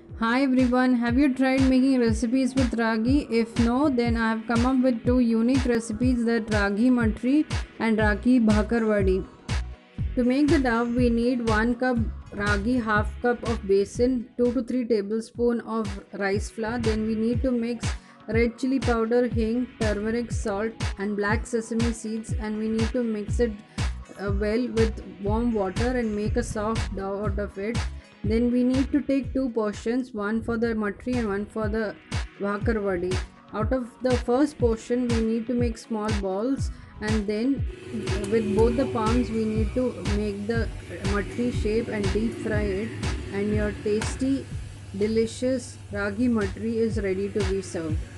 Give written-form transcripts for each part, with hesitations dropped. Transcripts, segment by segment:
Hi everyone, have you tried making recipes with ragi? If no, then I have come up with two unique recipes, that ragi matri and ragi bhakarwadi. To make the dough, we need 1 cup ragi, half cup of besan, 2 to 3 tablespoons of rice flour. Then we need to mix red chili powder, hing, turmeric, salt and black sesame seeds, and we need to mix it well with warm water and make a soft dough out of it. Then we need to take two portions, one for the matri and one for the bhakarwadi. Out of the first portion we need to make small balls, and then with both the palms we need to make the matri shape and deep fry it, and your tasty delicious ragi matri is ready to be served.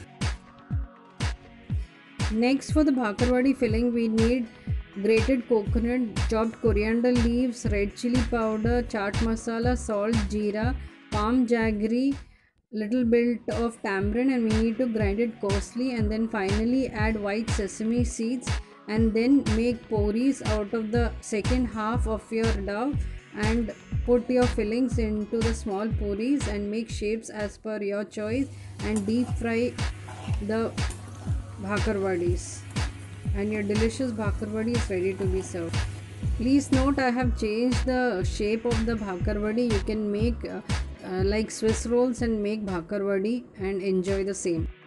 Next, for the bhakarwadi filling, we need grated coconut, chopped coriander leaves, red chili powder, chaat masala, salt, jeera, palm jaggery, little bit of tamarind, and we need to grind it coarsely. And then finally add white sesame seeds, and then make puris out of the second half of your dough, and put your fillings into the small puris and make shapes as per your choice, and deep fry the bhakarwadis, and your delicious bhakarwadi is ready to be served. Please note, I have changed the shape of the bhakarwadi. You can make like Swiss rolls and make bhakarwadi and enjoy the same.